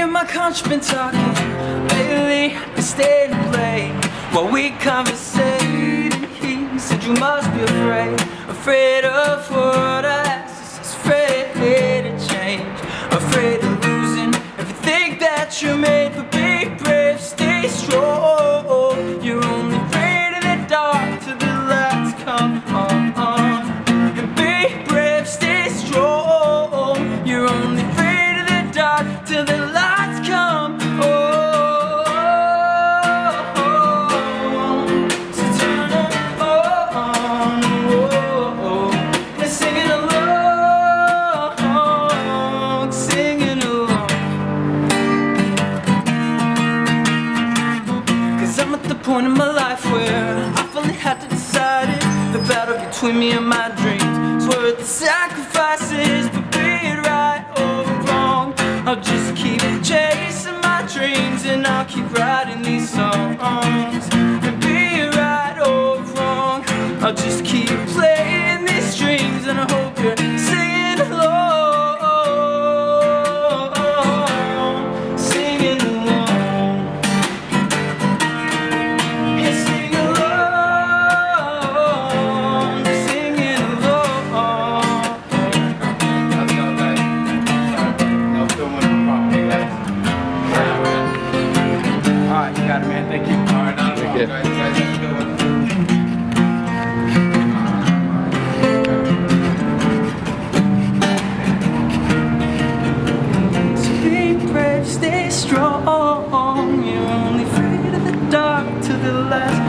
and my conscience been talking lately, been staying late while we conversate. He said you must be afraid, afraid of what I asked, afraid to change, afraid of losing everything that you made. But be brave, stay strong. You're only afraid of the dark till the lights come on. And be brave, stay strong. You're only afraid of the dark till the lights come on. I'm at the point in my life where I finally had to decide it. The battle between me and my dreams is worth the sacrifices. But be it right or wrong, I'll just keep chasing my dreams, and I'll keep writing these songs. And be it right or wrong, I'll just keep playing these strings, and I hope you're singing along. Thank you. All right, now Thank you. So be brave, stay strong. You're only afraid of the dark till the last